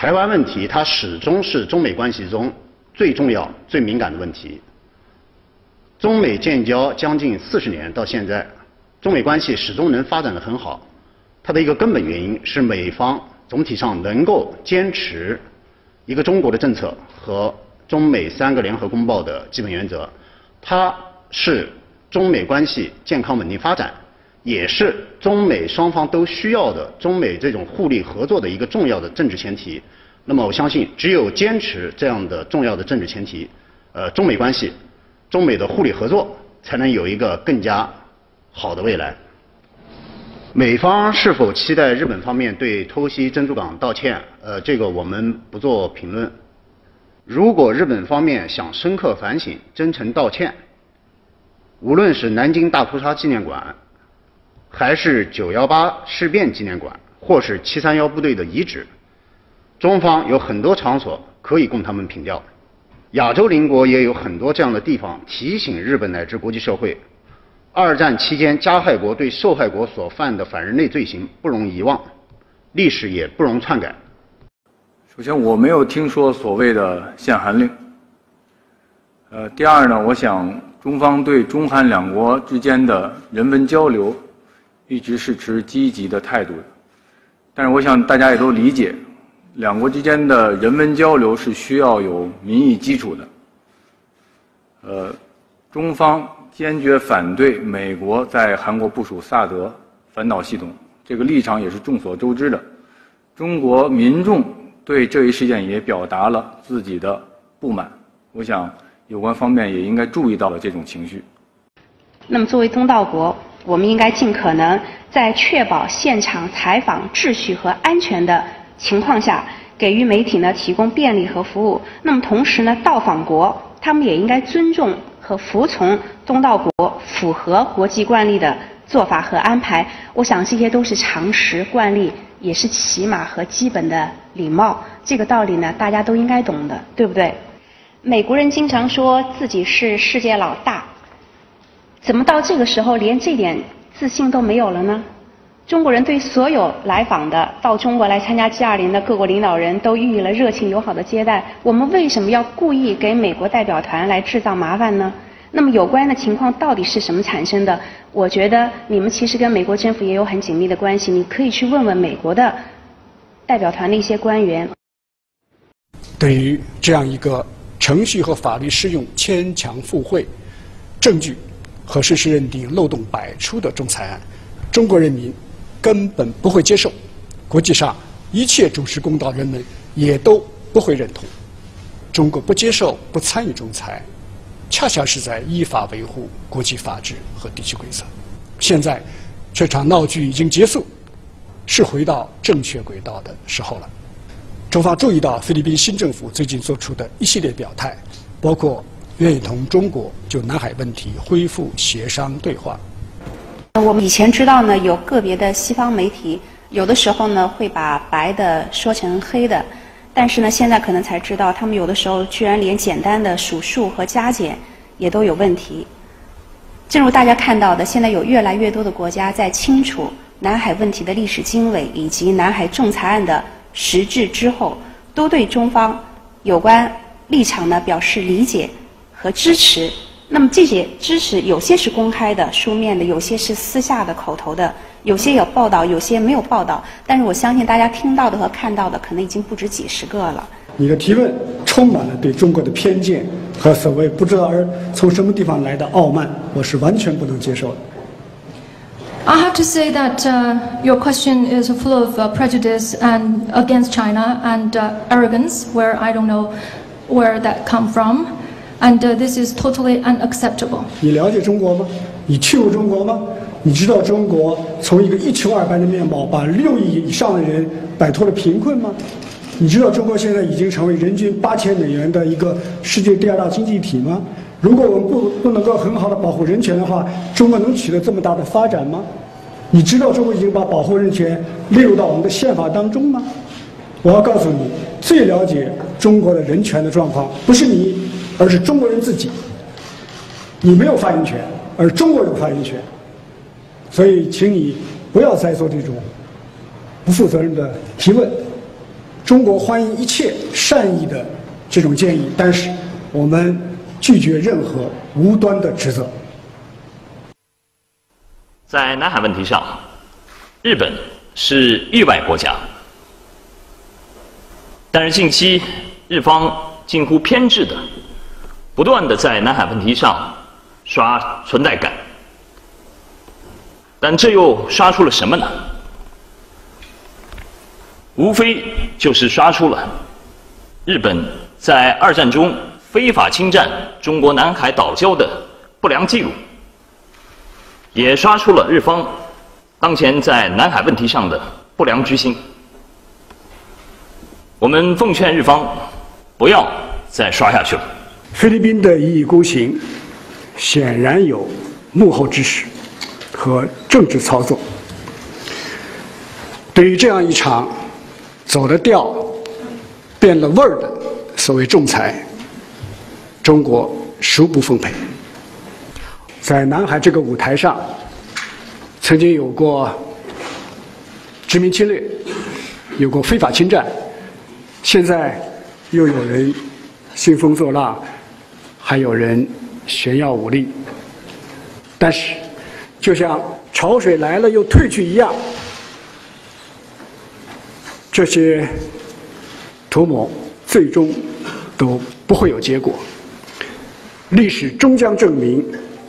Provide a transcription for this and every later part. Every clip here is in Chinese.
台湾问题它始终是中美关系中最重要、最敏感的问题。中美建交将近40年到现在，中美关系始终能发展得很好。它的一个根本原因是美方总体上能够坚持一个中国的政策和中美3个联合公报的基本原则，它是中美关系健康稳定发展，也是中美双方都需要的中美这种互利合作的一个重要的政治前提。那么我相信，只有坚持这样的重要的政治前提，中美关系、中美的互利合作才能有一个更加好的未来。美方是否期待日本方面对偷袭珍珠港道歉？这个我们不做评论。如果日本方面想深刻反省、真诚道歉，无论是南京大屠杀纪念馆，还是9·18事变纪念馆，或是731部队的遗址，中方有很多场所可以供他们凭吊。亚洲邻国也有很多这样的地方，提醒日本乃至国际社会，二战期间加害国对受害国所犯的反人类罪行不容遗忘，历史也不容篡改。 首先，我没有听说所谓的限韩令。第二呢，我想中方对中韩两国之间的人文交流一直是持积极的态度的。但是我想大家也都理解，两国之间的人文交流是需要有民意基础的。中方坚决反对美国在韩国部署萨德反导系统，这个立场也是众所周知的。中国民众对这一事件也表达了自己的不满，我想有关方面也应该注意到了这种情绪。 那么作为东道国，我们应该尽可能在确保现场采访秩序和安全的情况下，给予媒体呢提供便利和服务。那么同时呢，到访国他们也应该尊重和服从东道国符合国际惯例的做法和安排。我想这些都是常识惯例，也是起码和基本的礼貌。这个道理呢，大家都应该懂的，对不对？美国人经常说自己是世界老大，怎么到这个时候连这点自信都没有了呢？中国人对所有来访的到中国来参加 G20的各国领导人都予以了热情友好的接待，我们为什么要故意给美国代表团来制造麻烦呢？那么有关的情况到底是什么产生的？我觉得你们其实跟美国政府也有很紧密的关系，你可以去问问美国的代表团的一些官员。 对于这样一个程序和法律适用牵强附会、证据和事实认定漏洞百出的仲裁案，中国人民根本不会接受，国际上一切主持公道人们也都不会认同。中国不接受、不参与仲裁，恰恰是在依法维护国际法治和地区规则。现在，这场闹剧已经结束，是回到正确轨道的时候了。中方注意到菲律宾新政府最近做出的一系列表态，包括愿意同中国就南海问题恢复协商对话。 我们以前知道呢，有个别的西方媒体有的时候呢会把白的说成黑的，但是呢现在可能才知道，他们有的时候居然连简单的数数和加减也都有问题。正如大家看到的，现在有越来越多的国家在清楚南海问题的历史经纬以及南海仲裁案的实质之后，都对中方有关立场呢表示理解和支持。那么这些支持有些是公开的、书面的，有些是私下的、口头的，有些有报道，有些没有报道。但是我相信大家听到的和看到的可能已经不止几十个了。 你的提问充满了对中国的偏见和所谓不知道从什么地方来的傲慢，我是完全不能接受的。 I have to say that your question is full of prejudice and against China and arrogance, where I don't know where that come from, and this is totally unacceptable. 你了解中国吗？你去过中国吗？你知道中国从一个一穷二白的面貌，把6亿以上的人摆脱了贫困吗？你知道中国现在已经成为人均8000美元的一个世界第2大经济体吗？如果我们不能够很好的保护人权的话，中国能取得这么大的发展吗？你知道中国已经把保护人权列入到我们的宪法当中吗？我要告诉你，最了解中国的人权的状况不是你，而是中国人自己。你没有发言权，而中国有发言权。所以请你不要再做这种不负责任的提问。 中国欢迎一切善意的这种建议，但是我们拒绝任何无端的指责。 在南海问题上，日本是域外国家，但是近期日方近乎偏执的，不断的在南海问题上刷存在感，但这又刷出了什么呢？无非就是刷出了日本在二战中非法侵占中国南海岛礁的不良记录，也刷出了日方当前在南海问题上的不良居心。我们奉劝日方不要再刷下去了。 菲律宾的一意孤行，显然有幕后指使和政治操作。对于这样一场走了调、变了味儿的所谓仲裁，中国殊不奉陪。在南海这个舞台上，曾经有过殖民侵略，有过非法侵占，现在又有人兴风作浪，还有人炫耀武力。但是，就像潮水来了又退去一样，这些图谋最终都不会有结果。历史终将证明，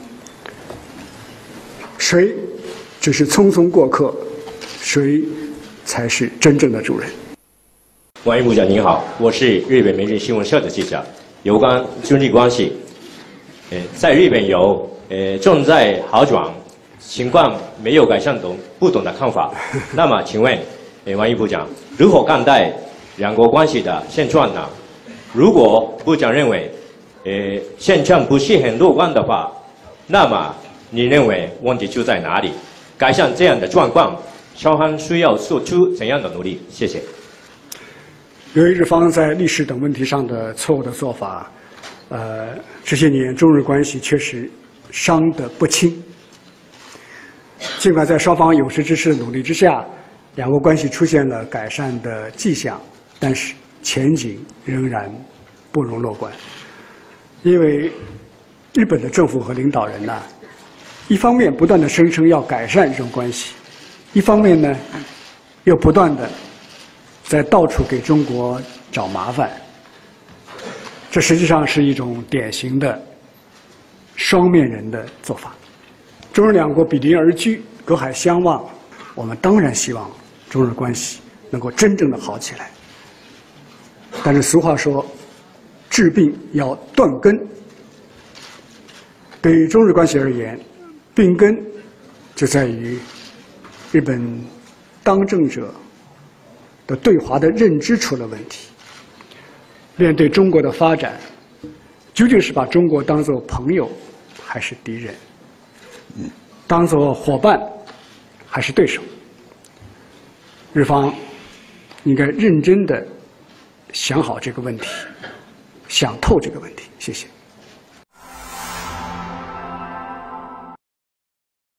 谁只是匆匆过客，谁才是真正的主人。 王毅部长您好，我是日本每日新闻社的记者。有关中日关系，在日本有正在好转，情况没有改善等不同的看法。那么，请问王毅部长如何看待两国关系的现状呢？如果部长认为现状不是很乐观的话，那么你认为问题出在哪里？改善这样的状况，双方需要做出怎样的努力？谢谢。 由于日方在历史等问题上的错误的做法，这些年中日关系确实伤得不轻。尽管在双方有识之士的努力之下，两国关系出现了改善的迹象，但是前景仍然不容乐观。因为日本的政府和领导人呢，一方面不断地声称要改善这种关系，一方面呢，又不断地在到处给中国找麻烦。这实际上是一种典型的双面人的做法。中日两国比邻而居，隔海相望，我们当然希望中日关系能够真正的好起来。但是俗话说，治病要断根。对于中日关系而言，病根就在于日本当政者的对华的认知出了问题。面对中国的发展，究竟是把中国当作朋友还是敌人？当作伙伴还是对手？日方应该认真地想好这个问题，想透这个问题。谢谢。